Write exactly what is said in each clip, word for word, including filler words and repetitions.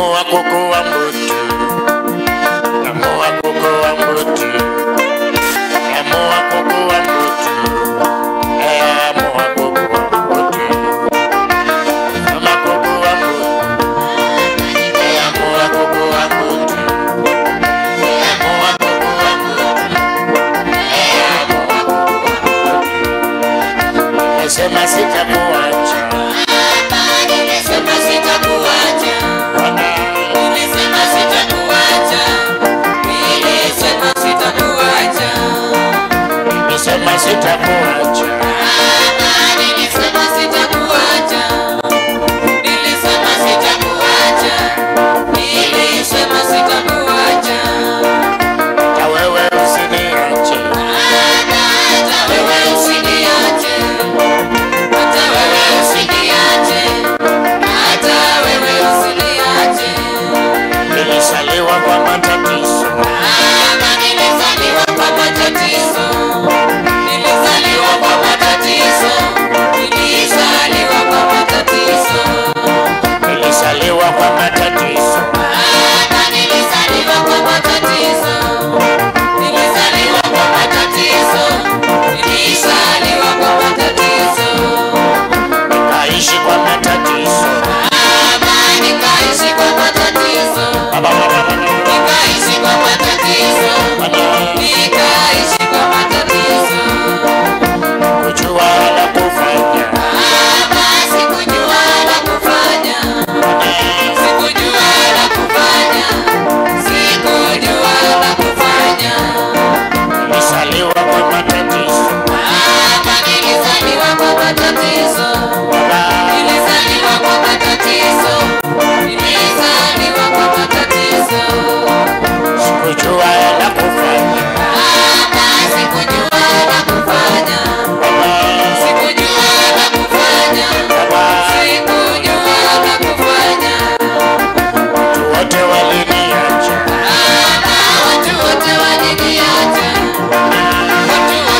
Namua koko wa mbutu, namua koko wa mbutu, namua koko wa mbutu, eh namua koko wa mbutu, namua koko wa mbutu, eh namua koko wa mbutu, namua koko wa mbutu, eh namua koko wa mbutu. Nasema sitakuacha. Nimesema sitakuacha. Nimesema sitakuacha. Nimesema sitakuacha. Nimesema sitakuacha. Nilisema sitakuacha. Nilisema sitakuacha. Nilisema sitakuacha. Hata wewe usiniache. Hata wewe usiniache. Hata wewe usiniache. Hata wewe usiniache. Nilisaliwa kwa matatizo. Mama, nilisaliwa kwa matatizo. Nilisaliwa kwa matatizo. Nilisaliwa kwa matatizo. Nilisaliwa kwa matatizo. Mama, nilisaliwa kwa matatizo. Nilisaliwa kwa matatizo. Nilisaliwa kwa matatizo. Nikaishi kwa matatizo. Mama, nikaishi kwa matatizo. Nikaishi kwa matatizo. Nikaishi kwa matatizo. Kujua la kufanya. Mama, sikujua la kufanya. Sikujua la kufanya. Sikujua la kufanya. Nilisaliwa kwa matatizo. Mama, nilisaliwa kwa matatizo. Nilisaliwa kwa matatizo. Nilisaliwa kwa matatizo. Sikujua la kufanya. Mama, sikujua la kufanya. Sikujua la kufanya. Sikujua la kufanya. Watu wote waliniacha. Mama, watu wote waliniacha. Watu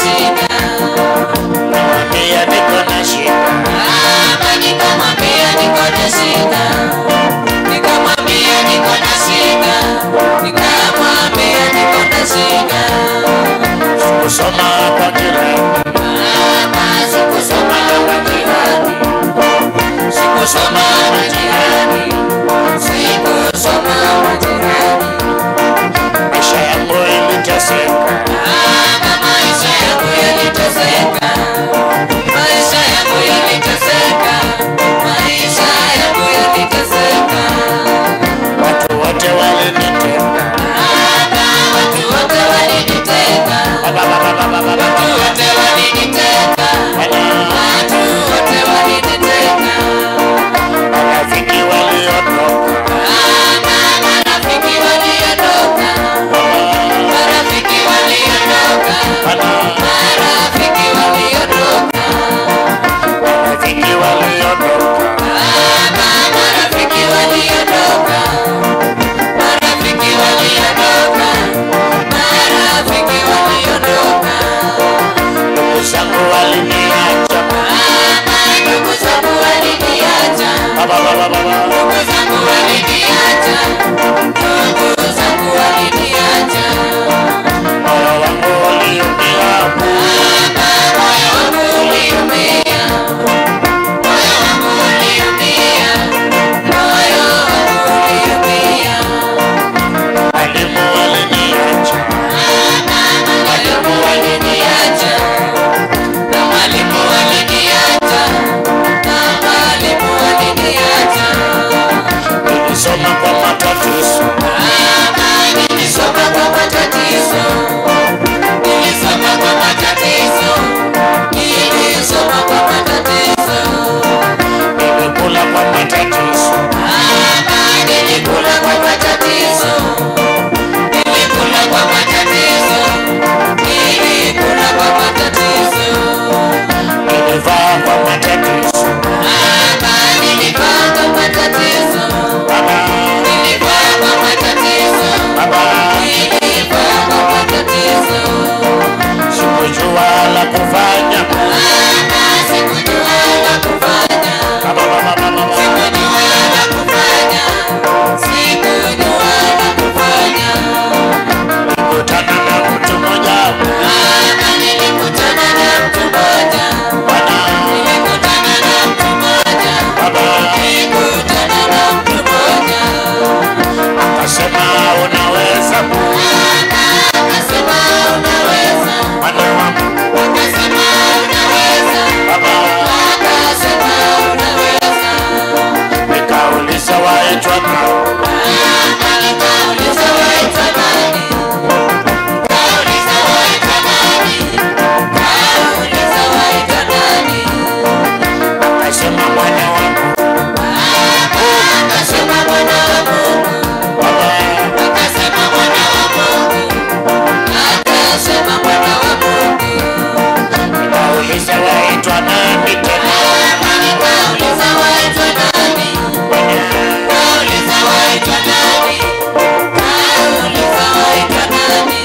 shida. Nikamwambia niko na shida. Mama nikamwambia niko na shida. Nikamwambia niko na shida. Nikamwambia niko na shida. Sikusoma kwa jirani. Mama sikusoma kwa jirani. Sikusoma kwa jirani. Sikusoma kwa jirani. Maisha yangu iliteseka. Mama maisha yangu yaliteseka. Maisha yangu yaliteseka. Maisha yangu yaliteseka. Watu wote walinitenga. Mama watu wote walinitenga. Baba baba baba baba. Watu wote walinitenga. Watu wote walinitenga. Marafiki waliondoka. Mama marafiki waliondoka. Marafiki waliondoka. Marafiki waliondoka. Marafiki waliondoka. Mama marafiki waliondoka. Marafiki waliondoka. Marafiki waliondoka. Ndugu zangu waliniacha. Mama ndugu zangu waliniacha. Baba baba baba. Ndugu zangu waliniacha. Ndugu zangu waliniacha. Moyo wangu uliumia. Mama moyo wangu uliumia. Moyo wangu uliumia. Moyo wangu uliumia. Walimu waliniacha. Mama mwalimu waliniacha. Na mwalimu waliniacha. Na mwalimu waliniacha. Nilisoma kwa matatizo. Mama nilisoma kwa matatizo. Nilisoma kwa matatizo. Nilisoma kwa matatizo. Nilikula kwa matatizo. Mama nilikula kwa matatizo. Nilikula kwa matatizo. Nilikula kwa matatizo. Nilivaa kwa matatizo. Mama nilivaa kwa matatizo. Baba Nilivaa kwa matatizo. baba. Nilivaa kwa matatizo. Sikujua la kufanya. Mama sikujua la kufanya. Baba baba baba. Sikujua la kufanya. Sikujua la kufanya. Nilikutana na mtu mmoja. Mama nilikutana na mtu mmoja. Bwana Nilikutana na mtu mmoja. baba Nilikutana na mtu mmoja. akasema unaweza. Mama akasema unaweza. Bwana wangu Akasema unaweza. baba. Akasema unaweza. Nikauliza waitwa nani? Mama nikauliza waitwa nani? Kauliza waitwa nani? Kauliza waitwa nani? Akasema Bwana wangu Mama akasema mwana wa Mungu. baba. Akasema mwana wa Mungu. Akasema mwana wa Mungu. Nikauliza waitwa nani tena? Mama nikauliza waitwa nani? Bwana Kauliza waitwa nani? Kauliza waitwa nani?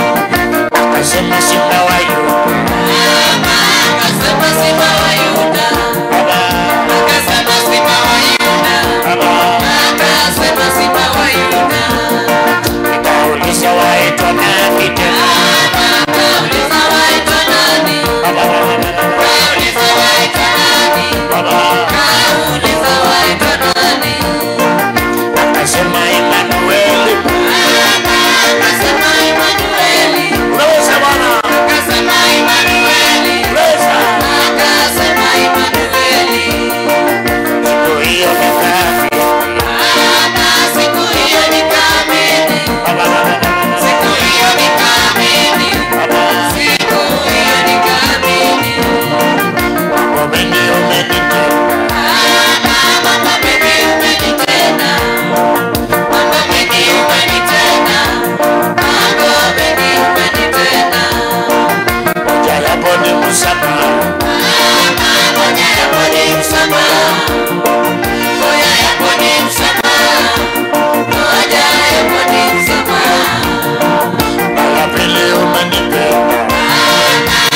akasema Simba wa Yuda. Mama akasema Simba wa Yuda. Baba Akasema Simba wa Yuda. baba. Akasema Simba wa Yuda. Nikauliza waitwa nani tena? Mama akauliza waitwa nani? Baba Kauliza waitwa nani? baba. Kauliza waitwa nani? Akasema Emanueli. Mama akasema Emanueli. Unaweza Bwana. Akasema Emanueli. Unaweza. Akasema Emanueli. Siku hiyo nikafi. Mama siku hiyo nikaamini. Baba baba baba. Siku hiyo nikaamini. Baba Siku hiyo nikaamini. mambo mengi umenitenda. Mama mambo mengi umenitenda. Mambo mengi umenitenda. Mambo mengi umenitenda. Moja yapo ni msamaha. Mama moja yapo ni msamaha. Moja yapo ni msamaha. Moja yapo ni msamaha. Mara pili umenipenda. Mama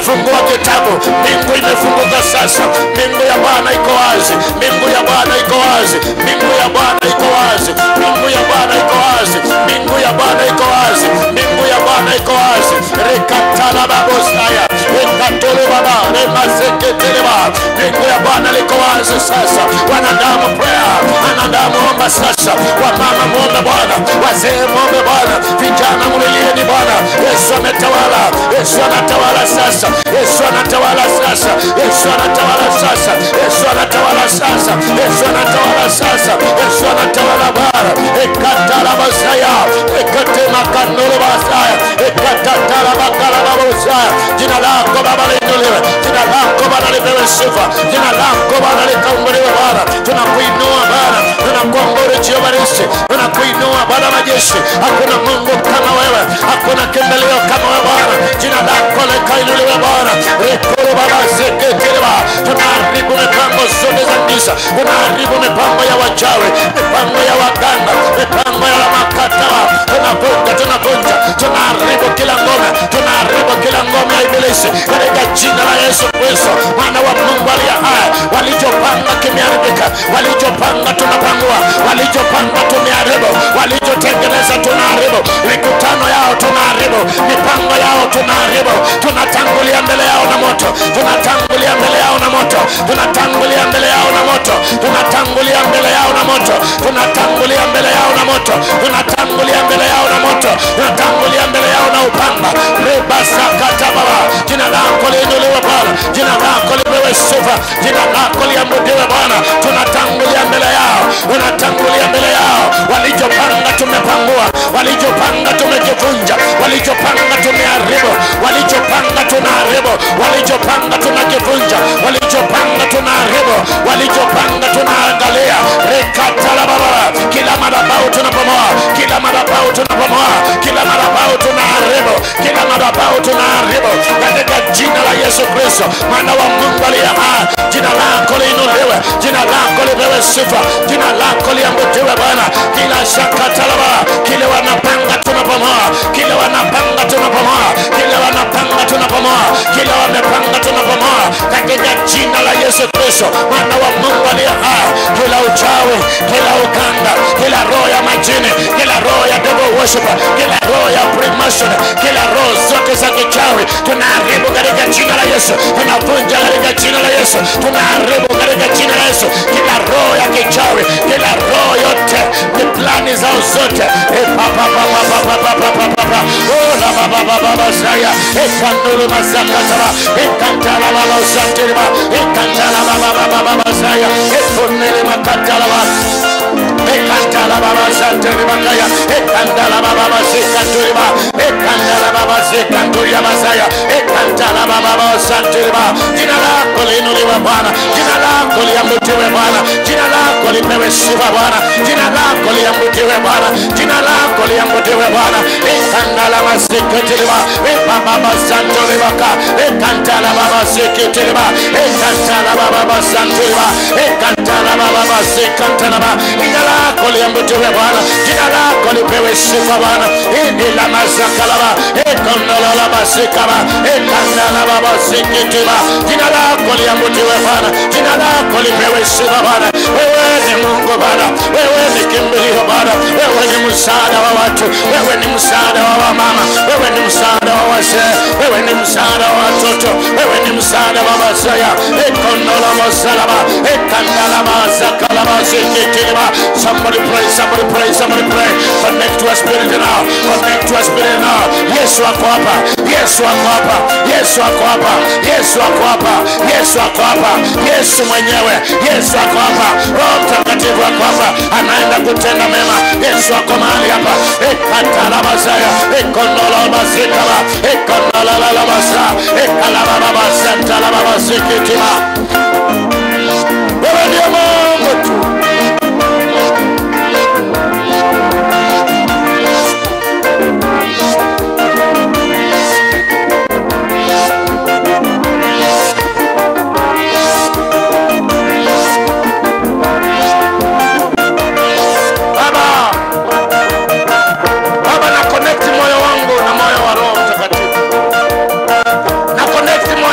fungua kitabu. Mbingu imefunguka sasa. Mbingu ya Bwana iko wazi. Mbingu ya Bwana iko wazi. Mbingu ya Bwana iko wazi. Mbingu ya Bwana iko wazi. Mbingu ya Bwana iko wazi. Mbingu ya Bwana iko wazi. Rekatala babosaya. Rekatolo baba. Remazeketeleba. Mbingu ya Bwana liko wazi sasa. Wanadamu prayer. Wanadamu omba sasa. Wamama muombe Bwana. Wazee muombe Bwana. Vijana mlilieni Bwana. Yesu ametawala. Yesu anatawala sasa. Yesu anatawala sasa. Yesu anatawala sasa. Yesu anatawala sasa. Yesu anatawala sasa. Yesu anatawala Bwana. Ekatala basaya. Ekatema kanolo basaya. Ekatatala bakala basaya. Jina lako Baba liinuliwe. Jina lako Bwana lipewe sifa. Jina lako Bwana likaumbuliwe Bwana. Tunakuinua Bwana. Tunakuabudu Jehova Nisi. Tunakuinua Bwana majeshi. Hakuna Mungu kama wewe. Hakuna kimbilio kama wewe Bwana. Jina lako likainuliwe Bwana. Rekoro Baba zeketeleba. Tunaharibu mipango zote za giza. Tunaharibu mipango ya wachawi, mipango ya waganga, mipango ya makatawa. Tunavunja, tunavunja. Tunaharibu kila ngome. Tunaharibu kila ngome ya ibilisi. Katika jina la Yesu Kristo, Mwana wa Mungu aliye hai. Walichopanga kimeharibika. Walichopanga tunapangua. Walichopanga tumeharibu. Walichotengeneza tunaharibu. Mikutano yao tunaharibu. Mipango yao tunaharibu. Tunatangulia mbele yao na moto. Tunatangulia mbele yao na moto. Tunatangulia mbele yao na moto. Tunatangulia mbele yao na moto. Tunatangulia mbele yao na moto. Tunatangulia mbele yao na moto. Tunatangulia mbele yao na upanga. Rebasa katababa. Jina lako liinuliwe Bwana. Jina lako lipewe sifa. Jina lako liabudiwe Bwana. Tunatangulia mbele yao. Tunatangulia mbele yao. Walichopanga tumepangua. Walichopanga tumekivunja. Walichopanga tumeharibu. Walichopanga tunaharibu. Walichopanga tunakivunja. Walichopanga tunaharibu. Walichopanga tunaangalia. Rekatala baba. Kila madhabahu tunabomoa. Kila madhabahu tunabomoa. Kila madhabahu tunaharibu. Kila madhabahu tunaharibu. Katika jina la Yesu Kristo, Mwana wa Mungu aliye hai. Jina lako liinuliwe. Jina lako lipewe sifa. Jina lako liabudiwe Bwana. Kila shakatalaba. Kile wanapanga tunabomoa. Kile wanapanga tunabomoa. Kile wanapanga tunabomoa. Kile wamepanga tunabomoa. Katika jina la Yesu Kristo, Mwana wa Mungu aliye hai. Kila uchawi, kila uganga, kila roho ya majini, kila roho ya devil worshiper, kila roho ya premonition, kila roho zote za kichawi tunaharibu katika jina la Yesu. Tunavunja katika jina la Yesu. Tunaharibu katika jina la Yesu. Kila roho ya kichawi, kila roho yote, ni plani zao zote. E papa papa papa papa papa. Oh la baba baba basaya. E kandulu masakatara. E kantala baba satiriba. E kantala baba baba basaya. E kunele makatala baba. Ekantala baba satiriba kaya. Ekantala baba sekanturiba. Ekantala baba sekanturia basaya. Ekantala baba satiriba. Jina lako liinuliwe Bwana. Jina lako liabudiwe Bwana. Jina lako lipewe sifa Bwana. Jina lako liabudiwe Bwana. Jina lako liabudiwe Bwana. Ekantala masekanturiba. Ekantala santuriba ka. Ekantala baba sekanturiba. Ekantala baba santuriba. Ekantala baba sekanturiba. Jina lako liabudiwe Bwana. Jina lako lipewe sifa Bwana. Ila masakalaba. Ekantala baba sekaba. Ekantala baba sekanturiba. Jina lako liabudiwe Bwana. Jina lako lipewe sifa Bwana. Wewe ni Mungu Bwana. Wewe ni kimbilio Bwana. Wewe ni msaada wa watu. Wewe ni msaada wa wamama. Wewe ni msaada wa wazee. Wewe ni msaada wa watoto. Wewe ni msaada wa wasaya. Ekondolo mosalaba. Ekandala masakalaba seketeba. Somebody pray, somebody pray, somebody pray. Connect to a spirit now. Connect to a spirit now. Yesu ako hapa. Yesu ako hapa. Yesu ako hapa. Yesu ako hapa. Yesu ako hapa. Yesu mwenyewe. Yesu ako hapa. Roho Mtakatifu ako hapa. Anaenda kutenda mema. Yesu ako mahali hapa. Ekatala masaya. Ekondolo masikala. Ekondolo la masa. Ekalaba baba santala baba sikitiba. Wewe ndiye Mungu tu. Baba, na connect moyo wangu na moyo wa Roho Mtakatifu. Na connect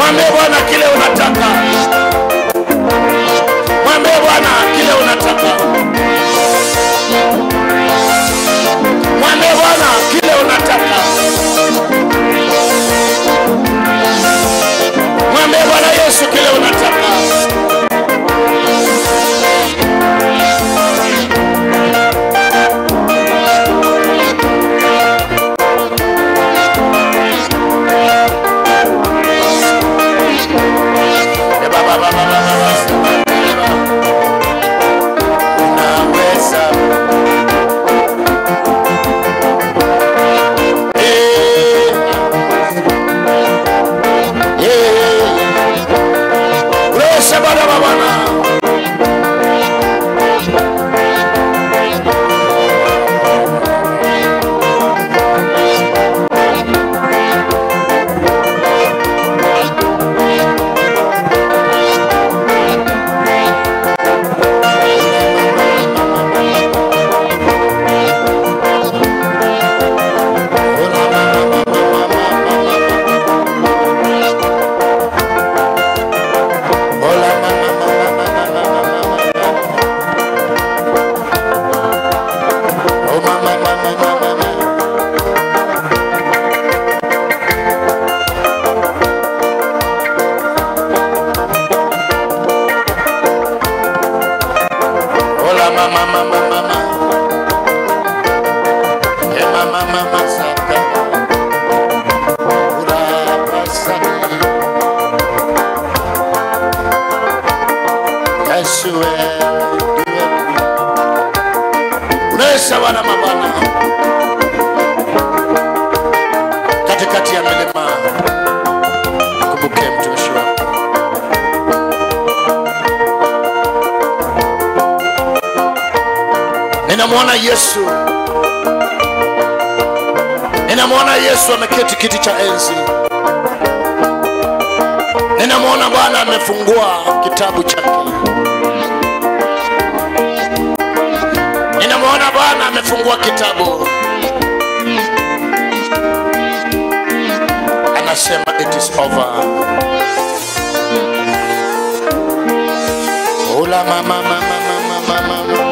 Mwambie Bwana kile unataka. Mwambie Bwana kile unataka. Mwambie Bwana kile unataka. Mwambie Bwana Yesu kile unataka. Katikati ya milima kumbuke mtumishi wako. Ninamwona Yesu. Ninamwona Yesu ameketi kiti cha enzi. Ninamwona Bwana amefungua kitabu chake. Ninamwona Bwana amefungua kitabu. Anasema it is over. Ola mama mama mama mama.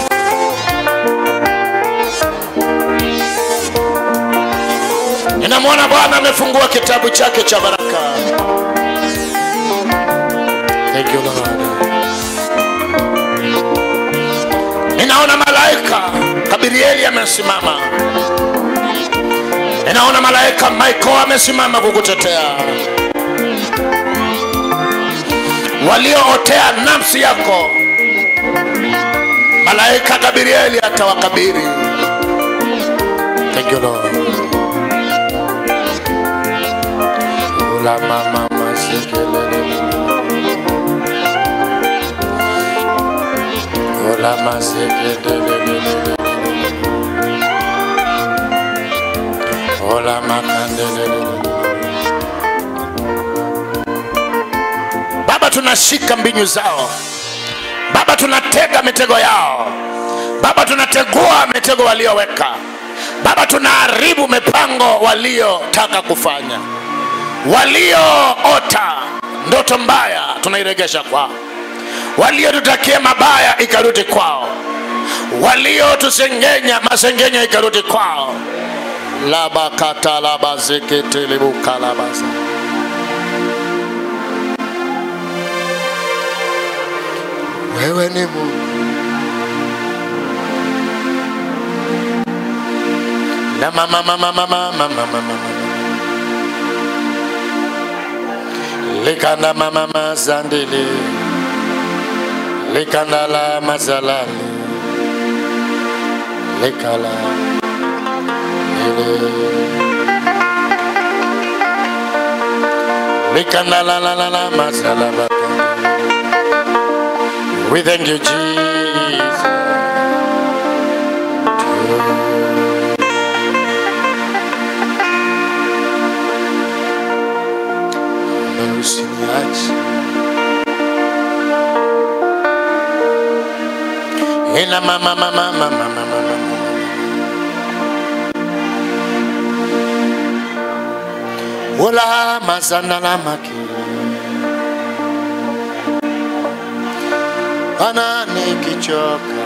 Ninamwona Bwana amefungua kitabu chake cha baraka. Thank you Lord. Ninaona malaika Gabrieli amesimama. Ninaona malaika Michael amesimama kukutetea. Waliootea nafsi yako, malaika Gabrieli atawakabiri. Thank you Lord. Ula mama masekelele. Ula masekelele. Ola makandele. Baba, tunashika mbinyu zao. Baba, tunatega mitego yao. Baba, tunategua mitego walioweka. Baba, tunaharibu mipango waliotaka kufanya. Walioota ndoto mbaya tunairegesha kwao. Waliotutakia mabaya ikarudi kwao. Waliotusengenya masengenya ikarudi kwao. Laba kata laba zekete libuka labasa. Wewe ni Mungu. La mama mama mama mama mama. Lekana mama mazandele. Lekana la mazalani. Lekala. Lekana la la la la mazalaba. We thank you, Jesus. Ina mama mama mama mama. Ola mazana la maki Bwana nikichoka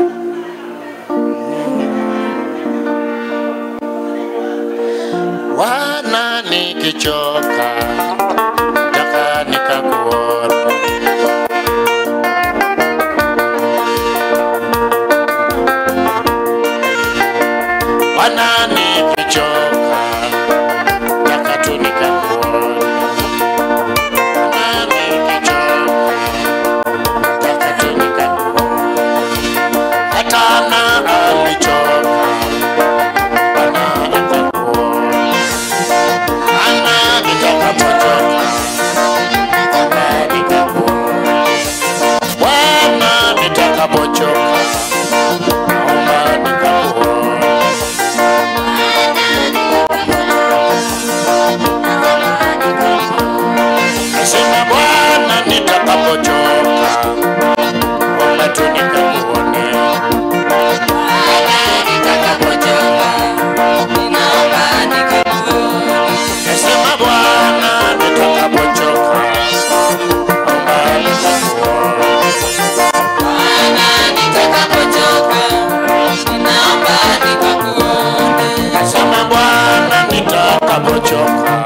Bwana nikichoka Taka nikakuona Bwana nikichoka Taka tu nikakuona Bwana nikichoka Taka tu nikakuona Hata na alichoka Bwana nikakuona Bwana nitakapochoka Taka nikakuona Bwana nitakapochoka Naomba nikakuona Nasema Bwana nitakapochoka Naomba tu nikakuone Bwana nitakapochoka Naomba nikakuone Nasema Bwana nitakapochoka Naomba nikakuone Bwana nitakapochoka Naomba nikakuone Nasema Bwana nitakapochoka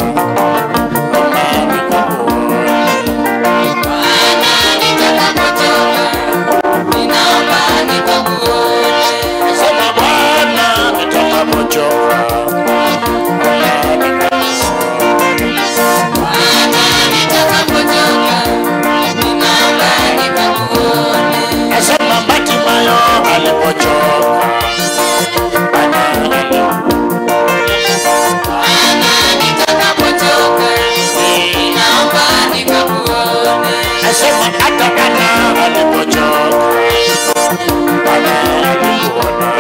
Nasema Bartimayo alipochoka Nasema hata Bwana alipochoka Bwana alikuona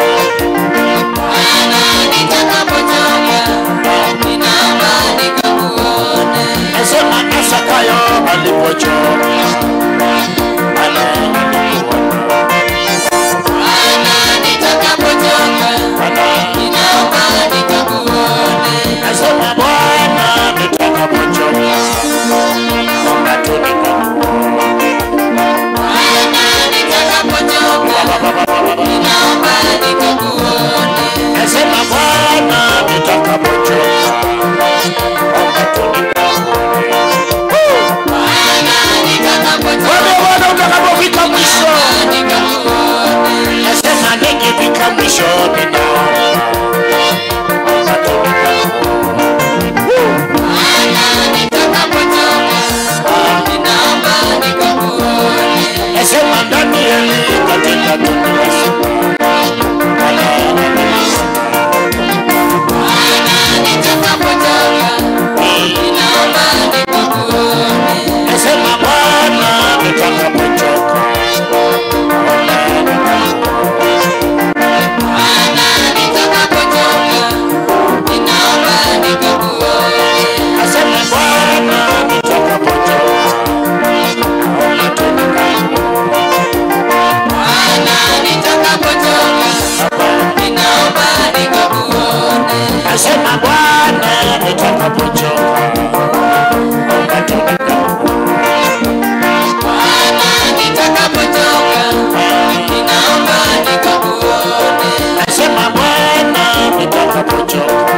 Nasema Zakayo alipochoka Bwana alikuona Nasema Bwana nitakapochoka Naomba tu nikakuone Nasema Bwana nitakapochoka Naomba tu nikakuone Bwana utakapofika mwisho Nasema nikifika mwisho ninaomba Naomba tu nikakuone Nasema Danieli katika tundu la simba Nasema Bwana nitakapochoka Nasema Bwana nitakapochoka Nasema Bwana nitakapochoka Naomba tu Nasema Bwana nitakapochoka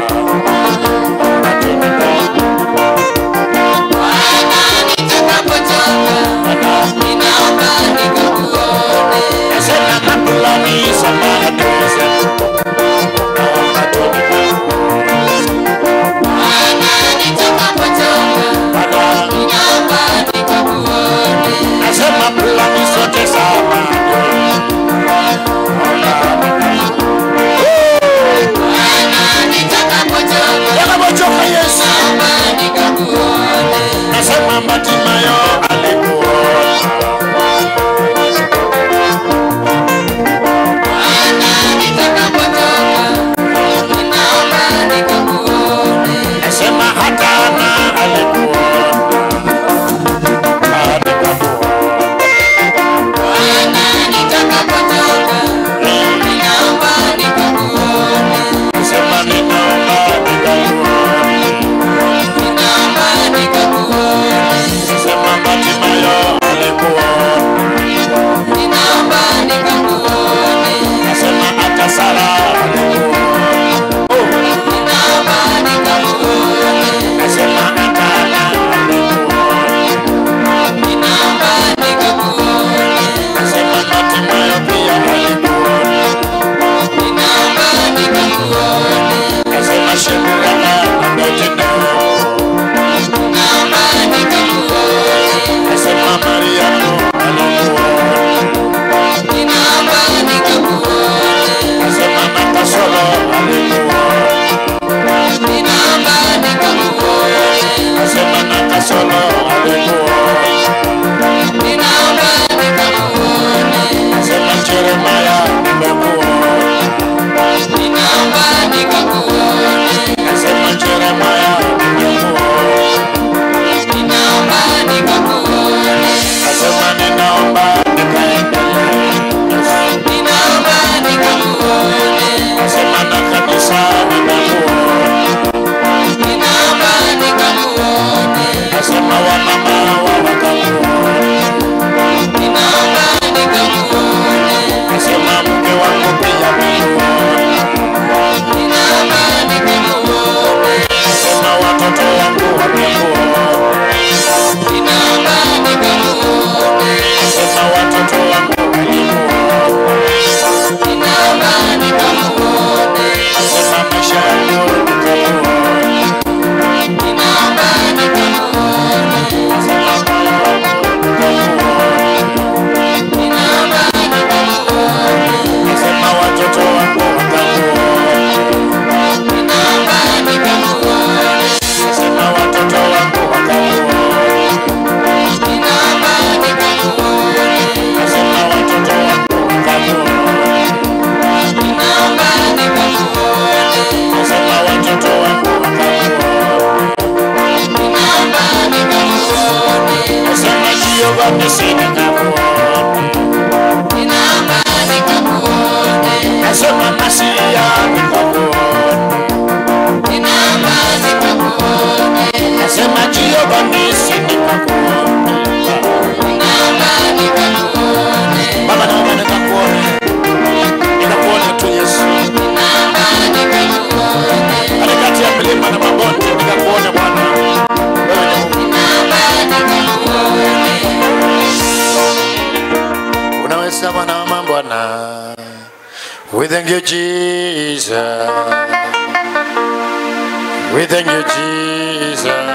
Nasema Babuloni samahatuze Naomba tu Nasema Babuloni sote sama Nitakapochoka Yesu Nasema Bartimayo alikuona Nasema hata na alikuona Nasema ninaomba nikakuone Jehova nisi nikakuone. ninaomba nikakuone. Nasema Masia nikakuone. Ninaomba nikakuone. Nasema Jehova nisi nikakuone. Ninaomba nikakuone. Baba naomba nikakuone. Nikakuone tu Yesu. Ninaomba nikakuone. Katikati ya milima na mabonde nikakuone Bwana. Wewe ni Mungu. Ninaomba nikakuone. Unaweza Bwana wa mabwana. We thank you Jesus. We thank you Jesus.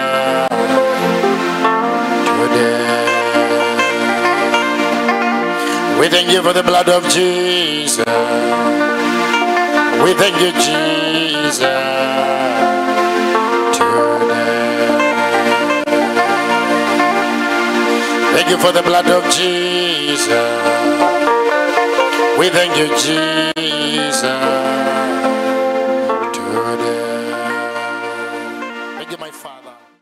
Today. We thank you for the blood of Jesus. We thank you Jesus. Today. Thank you for the blood of Jesus. We thank you Jesus.